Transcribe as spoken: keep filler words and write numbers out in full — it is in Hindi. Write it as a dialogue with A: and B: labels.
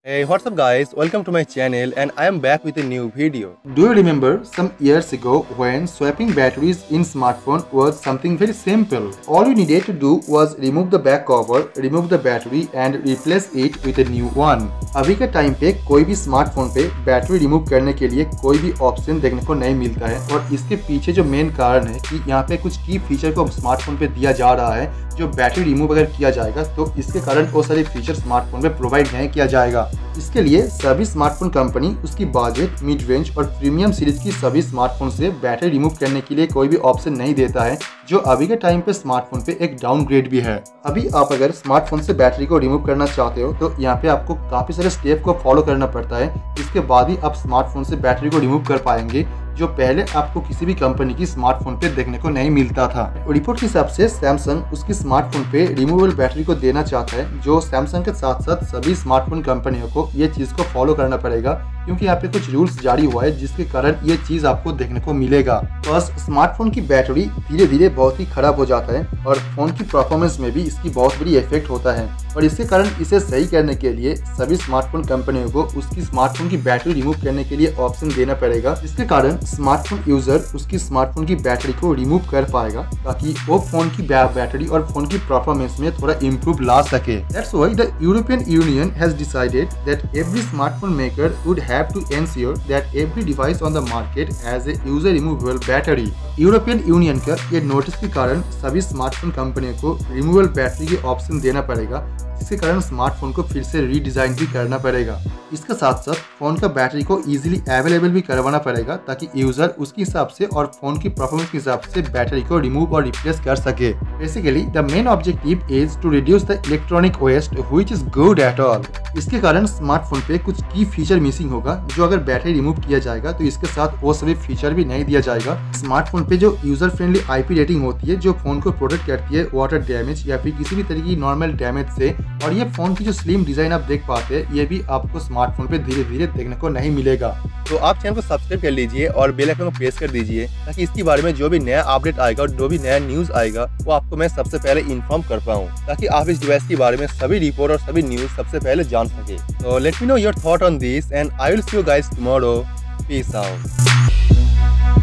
A: Hey, what's up guys? Welcome to my channel and I am back with a new video.
B: Do you remember some years ago when swapping batteries in smartphone was something very simple? All you needed to do was remove the back cover, remove the battery and replace it with a new one. अभी के टाइम पे कोई भी स्मार्टफोन पे बैटरी रिमूव करने के लिए कोई भी ऑप्शन देखने को नहीं मिलता है और इसके पीछे जो मेन कारण है कि यहाँ पे कुछ की फीचर को स्मार्टफोन पे दिया जा रहा है जो बैटरी रिमूव अगर किया जाएगा तो इसके कारण वो सारे फीचर स्मार्टफोन पे प्रोवाइड नहीं किया जाएगा। इसके लिए सभी स्मार्टफोन कंपनी उसकी बजट, मिड रेंज और प्रीमियम सीरीज की सभी स्मार्टफोन से बैटरी रिमूव करने के लिए कोई भी ऑप्शन नहीं देता है, जो अभी के टाइम पे स्मार्टफोन पे एक डाउनग्रेड भी है। अभी आप अगर स्मार्टफोन से बैटरी को रिमूव करना चाहते हो तो यहाँ पे आपको काफी सारे स्टेप को फॉलो करना पड़ता है। इसके बाद ही आप स्मार्टफोन से बैटरी को रिमूव कर पाएंगे, जो पहले आपको किसी भी कंपनी की स्मार्टफोन पे देखने को नहीं मिलता था। रिपोर्ट के हिसाब से सैमसंग उसकी स्मार्टफोन पे रिमूवेबल बैटरी को देना चाहता है, जो सैमसंग के साथ साथ सभी स्मार्टफोन कंपनियों को ये चीज को फॉलो करना पड़ेगा, क्योंकि यहाँ पे कुछ रूल्स जारी हुआ है जिसके कारण ये चीज आपको देखने को मिलेगा। फर्स्ट, स्मार्टफोन की बैटरी धीरे धीरे बहुत ही खराब हो जाता है और फोन की परफॉर्मेंस में भी इसकी बहुत बड़ी इफेक्ट होता है और इसके कारण इसे सही करने के लिए सभी स्मार्टफोन कंपनियों को उसकी स्मार्टफोन की बैटरी रिमूव करने के लिए ऑप्शन देना पड़ेगा। इसके कारण स्मार्टफोन यूजर उसकी स्मार्टफोन की बैटरी को रिमूव कर पाएगा ताकि वो फोन की बैटरी और फोन की परफॉर्मेंस में थोड़ा इम्प्रूव ला सके। That's why the European Union has decided that every smartphone maker would have to ensure that every device on the market has a user removable battery. European Union का ये नोटिस के कारण सभी स्मार्टफोन कंपनियों को रिमूवेबल बैटरी के ऑप्शन देना पड़ेगा, जिसके कारण स्मार्टफोन को फिर से रीडिजाइन भी करना पड़ेगा। इसके साथ साथ फोन का बैटरी को इजीली अवेलेबल भी करवाना पड़ेगा ताकि यूजर उसके हिसाब से और फोन की परफॉर्मेंस के हिसाब से बैटरी को रिमूव और रिप्लेस कर सके। Basically the main objective is to reduce the electronic waste which is good at all. इसके कारण स्मार्टफोन पे कुछ की फीचर मिसिंग होगा, जो अगर बैटरी रिमूव किया जाएगा तो इसके साथ वो सभी फीचर भी नहीं दिया जाएगा। स्मार्टफोन पे जो यूजर फ्रेंडली आईपी रेटिंग होती है, जो फोन को प्रोटेक्ट करती है वाटर डैमेज या फिर किसी भी तरीके की नॉर्मल डैमेज से, और ये फोन की जो स्लिम डिजाइन आप देख पाते हैं, ये भी आपको स्मार्टफोन पे धीरे धीरे देखने को नहीं मिलेगा।
A: तो आप चैनल को सब्सक्राइब कर लीजिए और बेल आइकन को प्रेस कर दीजिए ताकि इसके बारे में जो भी नया अपडेट आएगा और जो भी नया न्यूज आएगा वो आपको मैं सबसे पहले इन्फॉर्म कर पाऊँ, ताकि आप इस डिवाइस के बारे में सभी रिपोर्ट और सभी न्यूज सबसे पहले जान सके। तो let me know your thought on this and I will see you guys tomorrow. Peace out.